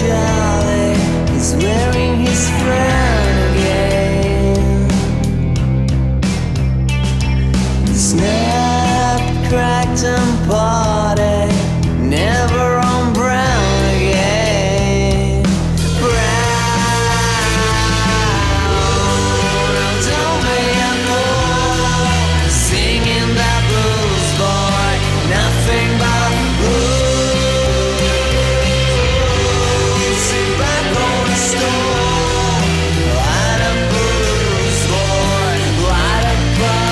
Charlie is wearing his frown again. The snap, cracked and parted, never on brown again. Brown, don't be a fool, singing that blues boy, nothing but blues. Sit back on the store, light up blues boy, light up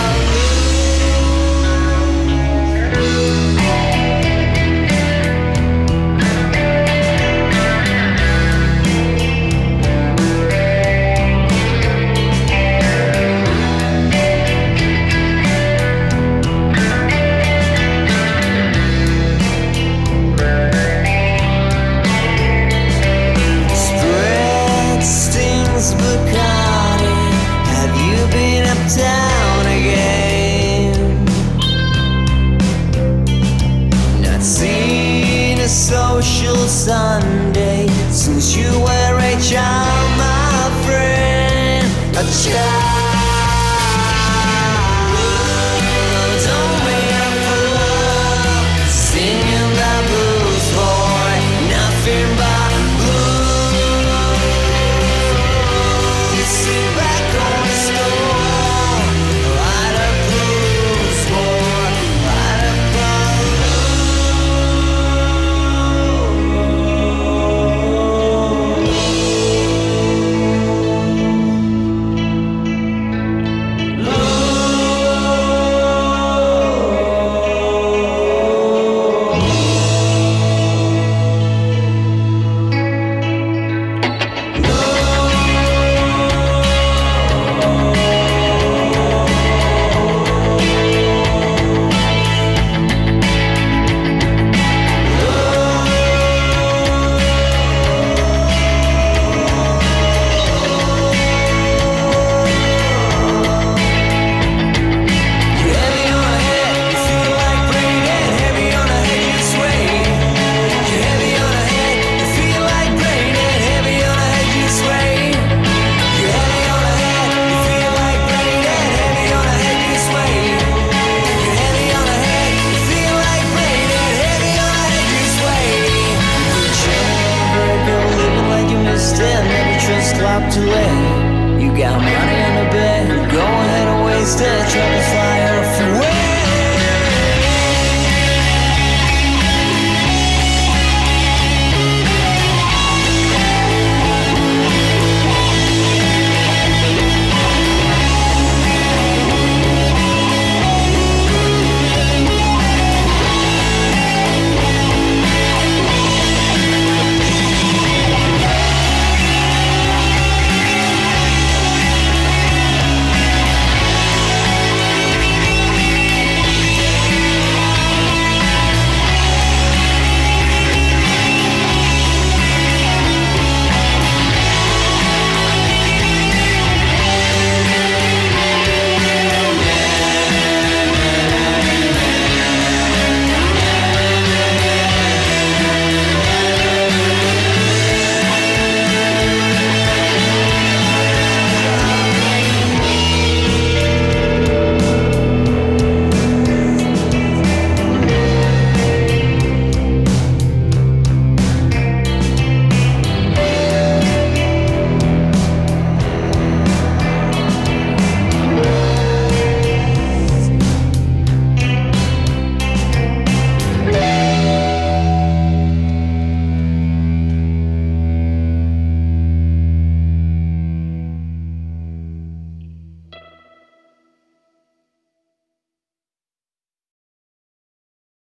spread stings Bacardi. Have you been uptown again? Not seen a social Sunday since you were a child, my friend. A child. Don't be a fool, singing the blues boy, nothing but blues. Sit back on the store, light up blues boy, light up clap to lay. You got money in the bed, go ahead and waste it.